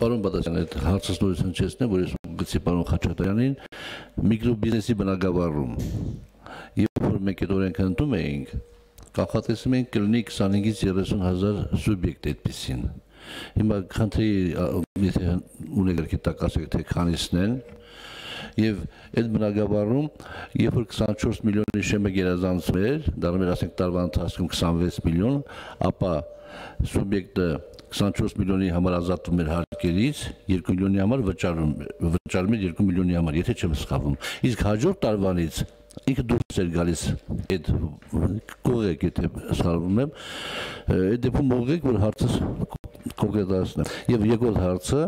Պարոն Բադասյան, այդ հարցնորություն չեսն է, որ ես գցի պարոն Խաչատրյանին միկրոբիզնեսի բնագավառում երբ որ մենք այդ օրենքը ընդունում էինք, կանխատեսում էինք կլինի 25-ից 30,000 սուբյեկտ այդպիսին։ Հիմա խնդրի եթե ունեք գիտակ ասեք թե քանիսն են եւ այդ բնագավառում երբ որ 24 միլիոնի շեմը գերազանցում էր, դառնում էր ասենք տարվա ընթացքում 26 միլիոն, ապա սուբյեկտը 24 միլիոնի համար ազատվում էր հարկերից, 2 միլիոնի համար վճարում էր 2 միլիոնի համար, եթե չեմ սխալվում։ Իսկ հաջորդ տարվանից ինքը դուրս էր գալիս այդ կողեք, եթե սխալվում եմ, այդ դեպքում ուղղեք, որ հարցս կոնկրետացնեմ։ Եվ երկրորդ հարցը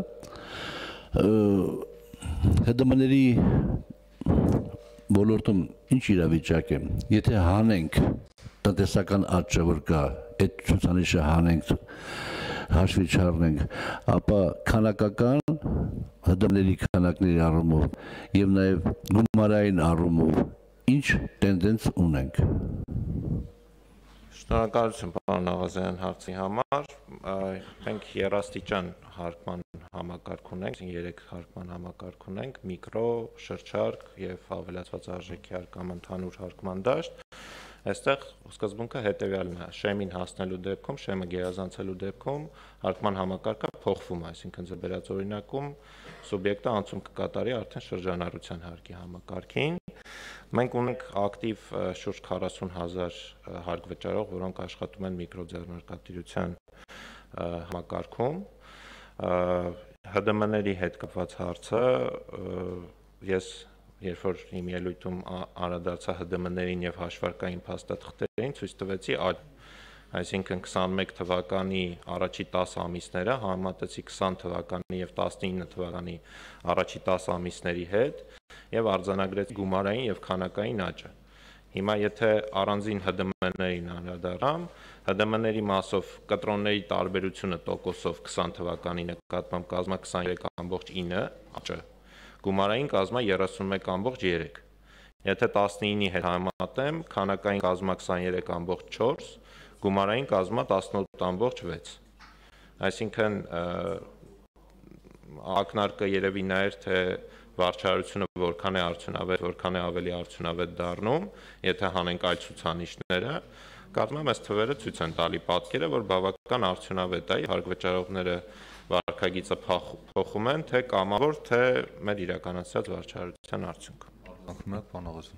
ՀԴՄ-ների ոլորտում ինչ իրավիճակ է, եթե հանենք տնտեսական աճը, որ կա, այդ ցուցանիշը հանենք, հաշվի չառնենք, ապա քանակական ՀԴՄ-ների քանակների առումով եւ նաեւ գումարային առումով ինչ տենդենս ունենք։ Շնորհակալություն պարոն Աղազարյան հարցի համար, մենք երաստիճան հարկման համակարգ ունենք, 3 հարկման համակարգ ունենք, միկրո, շրջարկ եւ ավելացված արժեքի հարկ կամ ընդհանուր հարկման դաշտ։ Այստեղ սկզբունքը հետեւյալն է, շեմին հասնելու դեպքում, շեմը գերազանցելու դեպքում հարկման համակարգը փոխվում է, այսինքն ձեռբերած օրինակում սուբյեկտը անցում կկատարի արդեն շրջանառության հարկի համակարգին։ Մենք ունենք ակտիվ շուրջ 40,000 հարկ վճարող, որոնք աշխատում են միկրոձեռնարկատիրության համակարգում։ ՀԴՄ-ների հետ կապված հարցը ես երբ որ իմ ելույթում անդրադարձա ՀԴՄ-ներին եւ հաշվարկային փաստաթղթերին, ցույց տվեցի այսինքն 21 թվականի առաջի 10 ամիսները համեմատեցի 20 թվականի եւ 19 թվականի առաջի 10 ամիսների հետ եւ արձանագրեցի գումարային եւ քանակային աճը։ Հիմա եթե առանձին ՀԴՄ-ներին անդրադառնամ, ՀԴՄ-ների մասով կտրոնների տարբերությունը տոկոսով 20 թվականի նկատմամբ կազմա 23.9 աճը, գումարային կազմա 31.3։ Եթե 19-ի հետ համեմատեմ, քանակային կազմա 23.4, գումարային կազմա 18.6։ Այսինքն ակնարկը երևի նայր, թե վարչարությունը որքան է արդյունավետ, որքան է ավելի արդյունավետ դառնում, եթե հանենք այլ ցուցանիշները, կարծում եմ այս թվերը ցույց են տալի պատկերը, որ բավական արդյունավետ է, հարկ վճարողները վարկագիծը փոխում են, թե կամավոր, թե մեր իրականացրած վարչարության արդյունքում։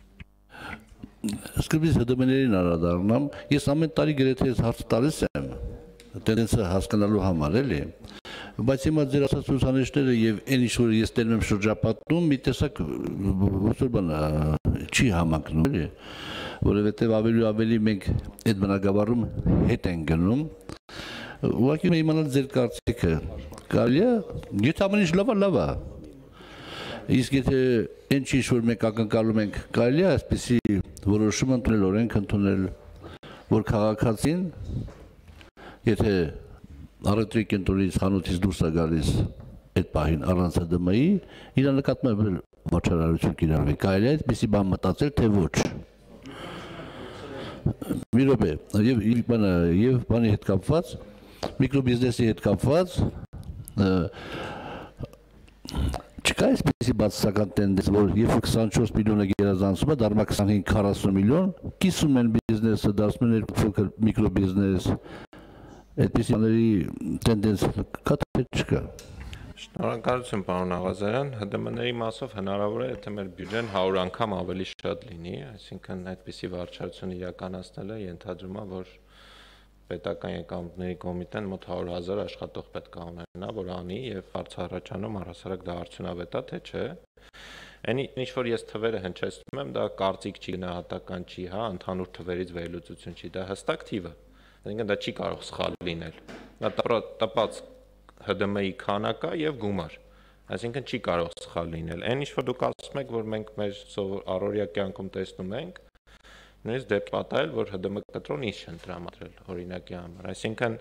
Սկզբից ՀԴՄ-ներին անդրադառնամ, ես ամեն տարի գրեթե այս հարցը տալիս եմ, տենդենսը հասկանալու համար, էլի, բայց հիմա ձեր ասած ցուցանիշները եւ այն ինչ որ ես տերում եմ շրջապատում, մի տեսակ ոսոր բան չի համակնում, էլի, որովհետեւ ավելի մենք այդ բնագավառում հետ ենք գնում։ Ուղղակի մենք իմանալ ձեր կարծիքը, կարելի է, եթե ամեն ինչ լավ է, իսկ եթե այն ինչ որ մենք ակնկալում ենք, կարելի է այսպիսի որոշում ընդունել, օրենք ընդունել, որ քաղաքացին, եթե առևտրի կենտրոնից խանութից դուրս է գալիս այդ պահին առանց ՀԴՄ-ի, իր նկատմամբ վաճառություն կիրառվի, կարելի է այսպիսի բան մտածել, թե ոչ։ Մի րոպե, եւ բանի հետ կապված, միկրոբիզնեսի հետ կապված չկա այսպիսի բացասական տենդենս, որ երբ 24 միլիոնը գերազանցում է, դառնում է 25-40 միլիոն, կիսում են բիզնեսը, դարձնում են փոքր միկրոբիզնես, այդպիսի բաների տենդենս կա թե չկա։ Շնորհակալություն պարոն Աղազարյան, ՀԴՄ-ների մասով հնարավոր է, եթե մեր բյուջեն 100 անգամ ավելի շատ լինի, այսինքն այդպիսի վարչարություն իրականացնելը ենթադրում է, որ պետական եկամուտների կոմիտեն մոտ 100,000 աշխատող պետք է ունենա, որ անի եւ հարց առաջանում առհասարակ դա արդյունավետ է, թե չէ։ Այն ինչ որ ես թվերը հնչեցնում եմ, դա կարծիք չի, գնահատական չի, հա, ընդհանուր թվերից վերլուծություն չի, դա հստակ թիվ է։ Այսինքն դա չի կարող սխալ լինել։ Դա տպած ՀԴՄ-ի քանակա եւ գումար։ Այսինքն չի կարող սխալ լինել։ Այն ինչ որ դուք ասում եք, որ մենք մեր առօրյա կյանքում տեսնում ենք, նույնիսկ դեպք պատահել, որ ՀԴՄ կտրոն ինչ են տրամադրել օրինակի համար։ Այսինքն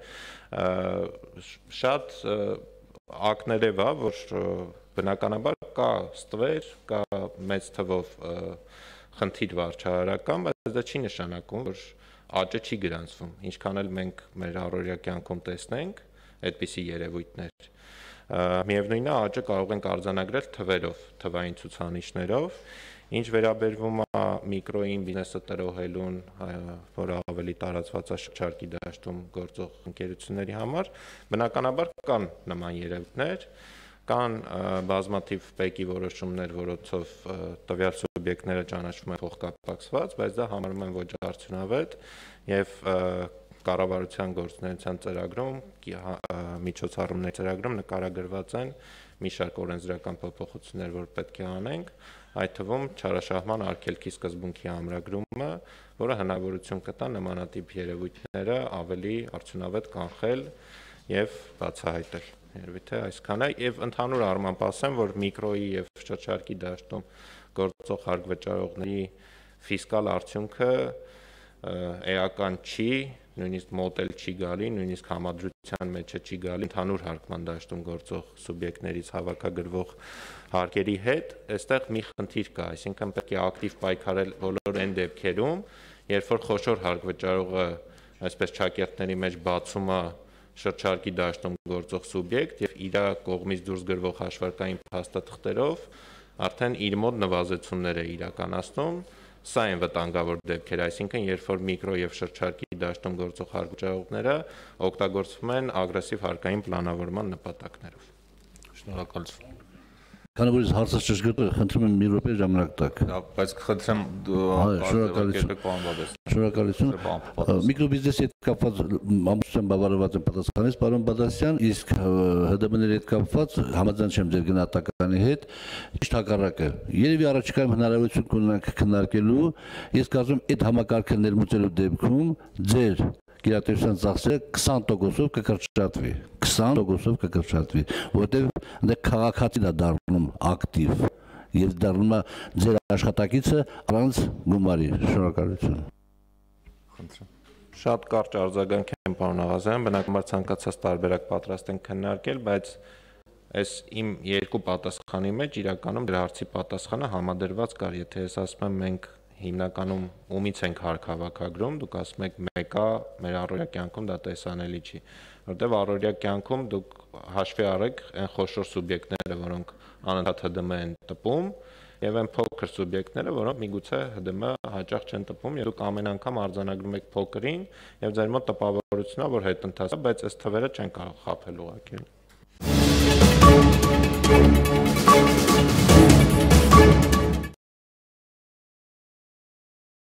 շատ ակներև է, որ բնականաբար կա ստվեր, կա մեծ թվով խնդիր վարչարարական, բայց դա չի նշանակում, որ աճը չի գրանցվում։ Ինչքան էլ մենք մեր առօրյա կյանքում տեսնենք, այդպիսի երևույթներ։ Միևնույնն է, աճը կարող ենք արձանագրել թվերով, թվային ցուցանիշներով, ինչ վերաբերվում է միկրոյին բիզնեսը տրոհելուն, որը ավելի տարածված է շրջարկի դաշտում գործող ընկերությունների համար, բնականաբար կան նման երևույթներ, կան բազմաթիվ պեկի որոշումներ, որոնցով տվյալ սուբյեկտները ճանաչվում են փոխկապակցված, բայց դա համարում են ոչ արդյունավետ եւ կառավարության գործունեության ծրագրում, միջոցառումների ծրագրում նկարագրված են մի շարք օրենսդրական փոփոխություններ, որ պետք է անենք, այդ թվում չարաշահման արգելքի սկզբունքի ամրագրումը, որը հնարավորություն կտա նմանատիպ երևույթները ավելի արդյունավետ կանխել եւ բացահայտել։ Երևի թե այսքանը եւ ընդհանուր առմամբ ասեմ, որ միկրոյի եւ շրջարկի դաշտում գործող հարկվճարողների ֆիսկալ արդյունքը էական չի, նույնիսկ մոդել չի գալի, նույնիսկ համադրության մեջ չի գալի ընդհանուր հարկման դաշտում գործող սուբյեկտներից հավաքագրվող հարկերի հետ, այստեղ մի խնդիր կա, այսինքն պետք է ակտիվ պայքարել բոլոր այն դեպքերում, երբ որ խոշոր հարկվճարողը այսպես ճակերտների մեջ բացում է շրջարկի դաշտում գործող սուբյեկտ եւ իր կողմից դուրս գրվող հաշվարկային փաստաթղթերով արդեն իր մոտ նվազեցումներ է իրականացնում, սա են վտանգավոր դեպքեր, այսինքն երբ որ միկրո եւ շրջարկի դաշտում գործող հարկվճարողները օգտագործվում են ագրեսիվ հարկային պլանավորման նպատակներով։ Շնորհակալություն։ Քանի որ հարցը ճշգրիտ է, խնդրում եմ մի րոպե ժամանակ տակ։ Բայց խնդրեմ Շնորհակալություն։ Միկրոբիզնեսի հետ կապված ամբողջությամբ բավարարված եմ պատասխանից, պարոն Բադասյան, իսկ ՀԴՄ-ների հետ կապված համաձայն չեմ ձեր գնահատականի հետ, ճիշտ հակառակը։ Երևի առաջիկայում հնարավորություն կունենանք քննարկելու, ես կարծում եմ այդ համակարգը ներմուծելու դեպքում ձեր գերատեսչության ծախսերը 20%-ով կկրճատվի, 20%-ով կկրճատվի, որտեղ այնտեղ քաղաքացին է դառնում ակտիվ եւ դառնում է ձեր աշխատակիցը առանց գումարի։ Շնորհակալություն։ Շատ կարճ արձագանք եմ, պարոն Աղազարյան, բնականաբար ցանկացած տարբերակ պատրաստ ենք քննարկել, բայց այս իմ երկու պատասխանի մեջ իրականում դրա հարցի պատասխանը համադրված կար, եթե ես ասում եմ մենք հիմնականում ումից ենք հարկ հավաքագրում, դուք ասում եք մեկա մեր առօրյա կյանքում դա տեսանելի չի, որտեղ առօրյա կյանքում դուք հաշվի առեք այն խոշոր սուբյեկտները, որոնք անընդհատ ՀԴՄ են տպում, եւ այն փոքր սուբյեկտները, որոնք միգուցե ՀԴՄ հաճախ չեն տպում, եւ դուք ամեն անգամ արձանագրում եք փոքրին, եւ ձեր մոտ տպավորությունն է, որ հետընթաց է, բայց այս թվերը չեն կարող խաբել ուղղակի։